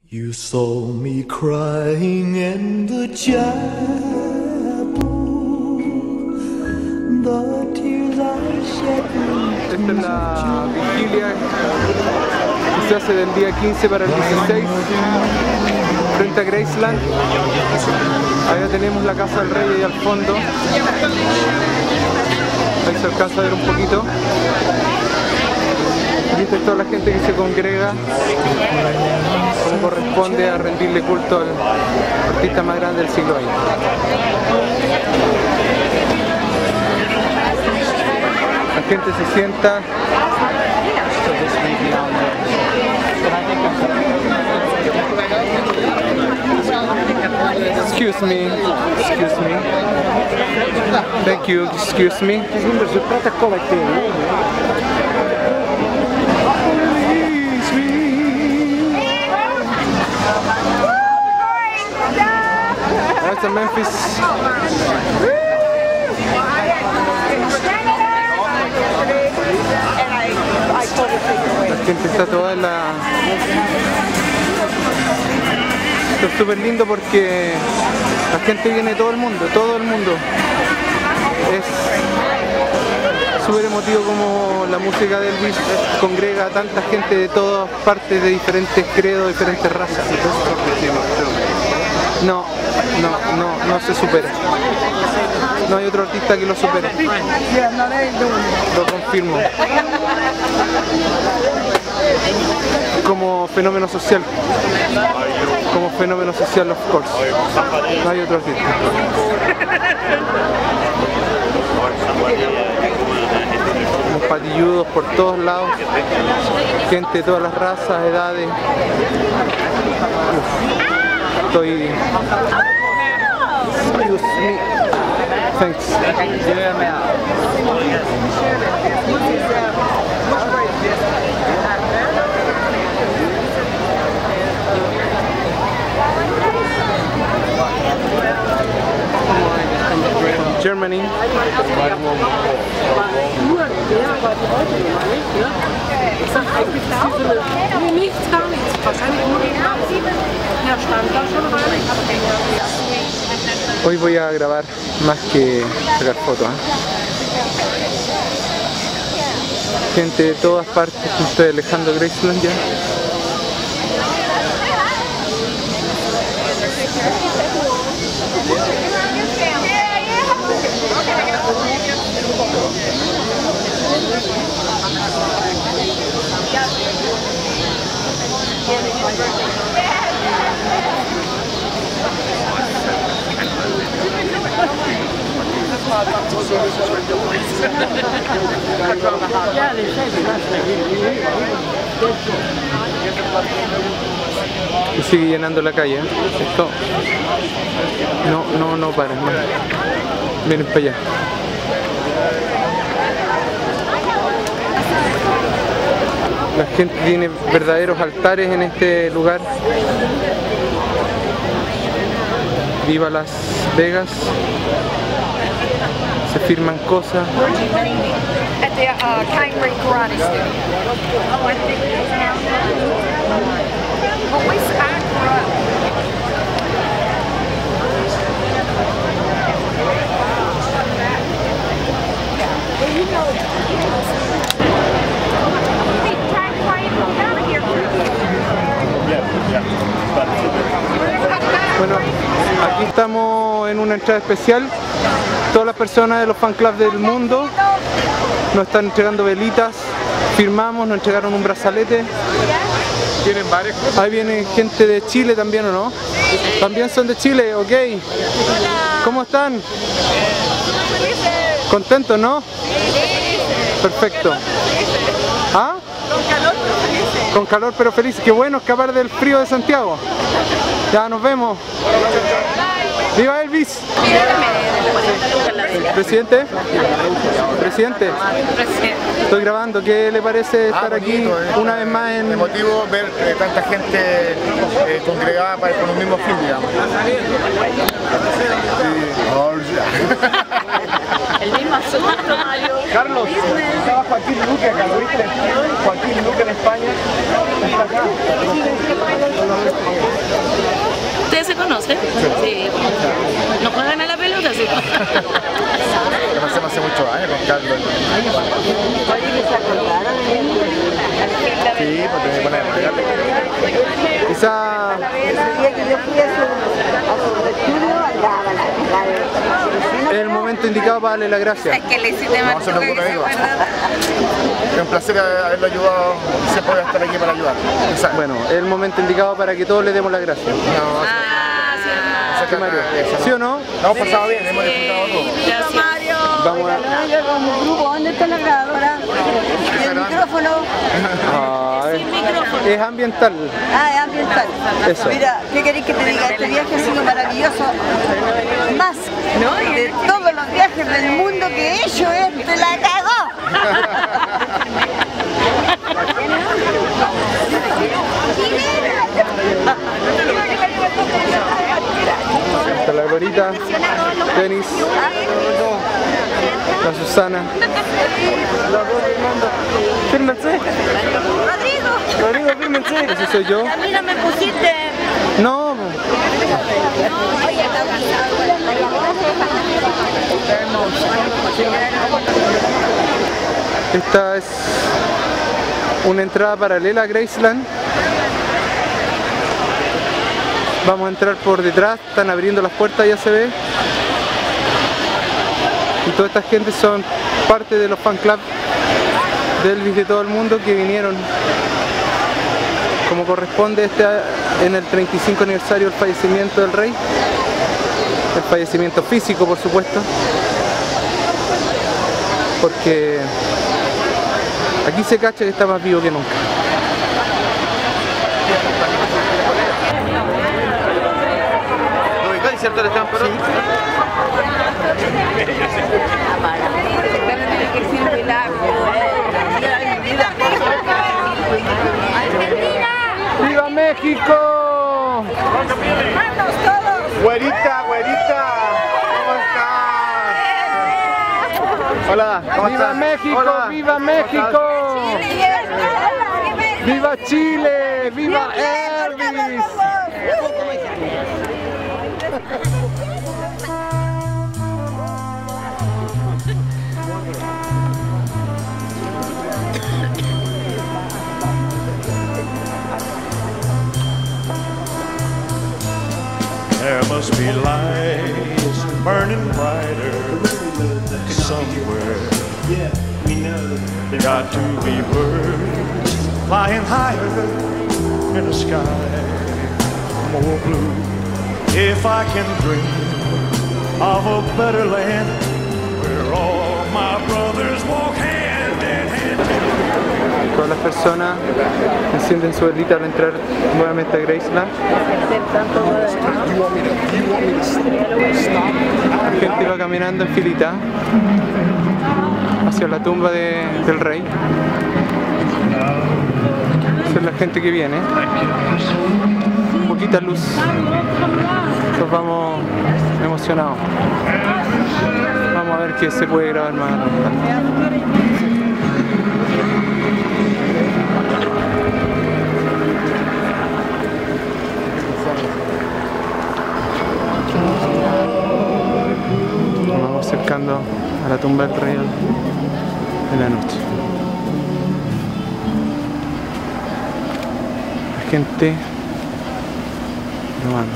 You saw me crying in the chapel, the tears I shed. Esta es la vigilia que se hace del día 15 para el 16 frente a Graceland. Allá tenemos la casa del rey y al fondo. Ahí se alcanza a ver un poquito. Y esta es toda la gente que se congrega como corresponde a rendirle culto al artista más grande del siglo XX. La gente se sienta. Excuse me. Thank you. Excuse me. That's a Memphis. La gente está toda en la... Esto es súper lindo porque la gente viene de todo el mundo, Es súper emotivo como la música de Elvis congrega a tanta gente de todas partes, de diferentes credos, diferentes razas. No se supera. No hay otro artista que lo supere. Lo confirmo. Como fenómeno social. Of course. No hay otro artista. Los patilludos por todos lados. Gente de todas las razas, edades. Estoy... Excuse me. Thanks. Germany. Hoy voy a grabar más que sacar fotos. Gente de todas partes, estoy alejando Graceland ya. Y sigue llenando la calle. Esto no para. Miren para allá. La gente tiene verdaderos altares en este lugar. Viva Las Vegas. Se firman cosas. Bueno, aquí estamos en una entrada especial. Todas las personas de los fan clubs del mundo nos están entregando velitas, firmamos, nos entregaron un brazalete. ¿Tienen varias cosas? Ahí viene gente de Chile también, ¿o no? También son de Chile, ok. ¿Cómo están? ¿Contentos, no? Perfecto. ¿Ah? Con calor pero felices. Con calor pero felices. Qué bueno escapar del frío de Santiago. Ya nos vemos. ¡Viva Elvis! ¿Presidente? ¿Presidente? Estoy grabando. ¿Qué le parece estar aquí una vez más en...? Emotivo ver tanta gente congregada con los mismos fines, digamos. El mismo asunto, Mario. Carlos, estaba Joaquín Luque acá, ¿lo viste? Joaquín Luque en España. Está acá. conoce? Sí. ¿No juegan a la pelota? Sí. Conocemos hace muchos años con Carlos. Sí, pues tenés que poner Quizá es el momento indicado para darle las gracias. Es que le hiciste más no, que se acuerda. es un placer haberlo ayudado, se puede estar aquí para ayudar. Exacto. Bueno, es el momento indicado para que todos le demos las gracias. ¿Sí, Mario? ¿Sí o no? Lo hemos pasado bien, hemos disfrutado todo. Gracias, Mario. Vamos a... Con el grupo, ¿dónde está la grabadora? ¿Y el micrófono? Sin micrófono. Es ambiental. Ah, es ambiental. Eso. Mira, ¿qué queréis que te diga? Este viaje ha sido maravilloso. Más de todos los viajes del mundo que he hecho, este la cagó. Está la Glorita, Denis, la Susana. Fírmense. Rodrigo, fírmense. Ese soy yo. A mí no me pusiste. No. Esta es una entrada paralela a Graceland. Vamos a entrar por detrás, están abriendo las puertas, ya se ve. Y toda esta gente son parte de los fan club de Elvis de todo el mundo que vinieron como corresponde en el 35 aniversario del fallecimiento del rey. El fallecimiento físico, por supuesto. Porque aquí se cacha que está más vivo que nunca. ¿Cierto? ¿Le están parando? ¡Viva México! Güerita, güerita, ¿cómo estás? Hola, ¿cómo ¡Viva estás? México! Hola. ¡Viva México! ¡Viva Chile! ¡Viva Elvis! There must be lights burning brighter somewhere. Got to be birds flying higher in the sky, more blue. If I can dream of a better land where all my brothers walk hand in hand. Todas las personas encienden su velita al entrar nuevamente a Graceland. La gente va caminando en filita hacia la tumba del rey. Esa es la gente que viene. Poquita luz. Nos vamos emocionados. Vamos a ver qué se puede grabar más adelante. Nos vamos acercando a la tumba del rey en la noche. La gente lo ama.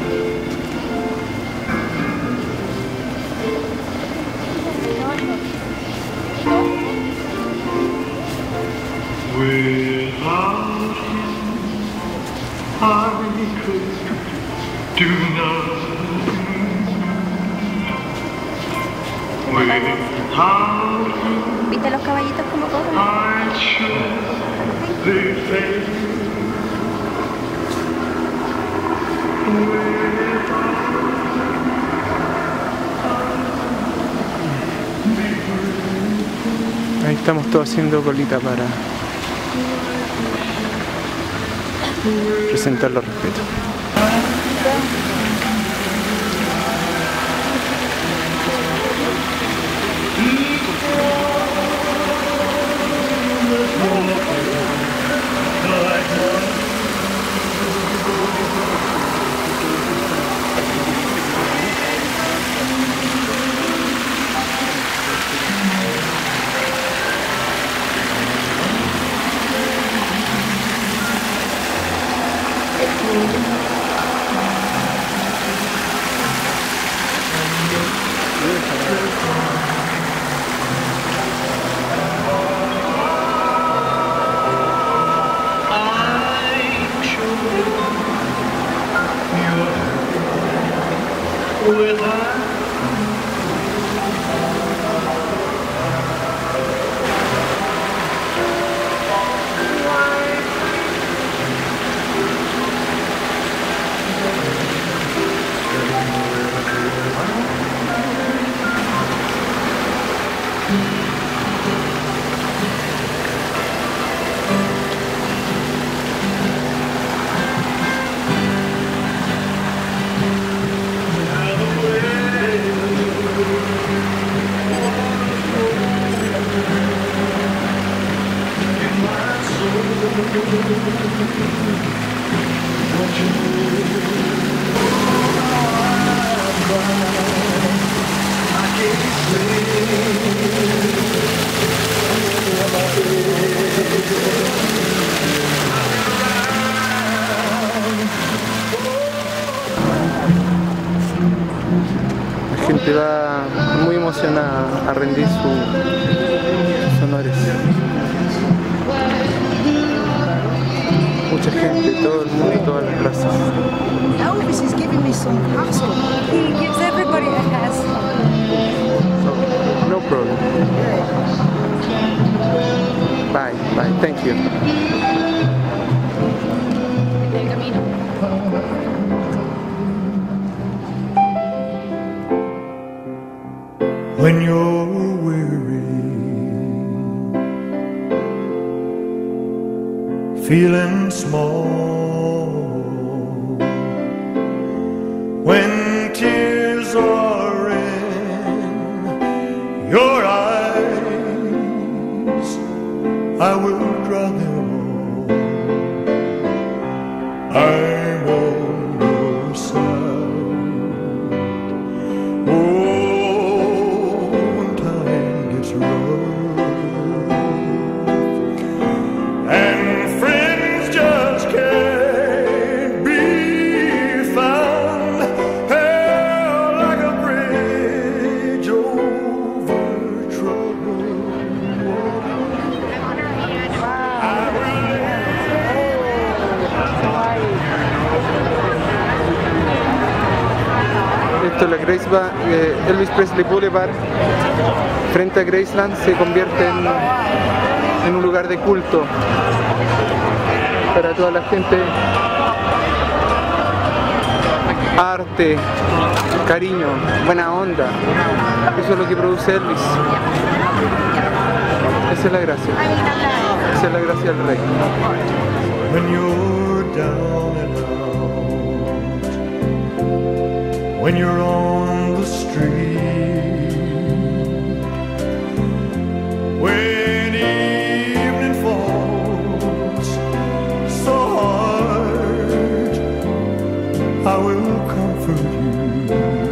Without you, I could do nothing. Without you, ¿Viste los caballitos como corren? I should be faithful. Ahí estamos todos haciendo colita para presentar los respetos. La gente va muy emocionada a rendir sus honores. Mucha gente, todo el mundo, todas las razas. Elvis is giving me some hassle. He gives everybody a hassle. No problem. Bye, bye, thank you. Del camino. When you're weary, feeling small, when tears are in your eyes, I will dry them all. I'm on your side. Oh, when time gets rough and friends just can't be found, held like a bridge over troubled water, I will Esto es la Elvis Presley Boulevard, frente a Graceland, se convierte en un lugar de culto para toda la gente. Arte, cariño, buena onda, eso es lo que produce Elvis. Esa es la gracia, esa es la gracia del rey. when you're down and out, when you're on the street, when evening falls so hard, I will comfort you.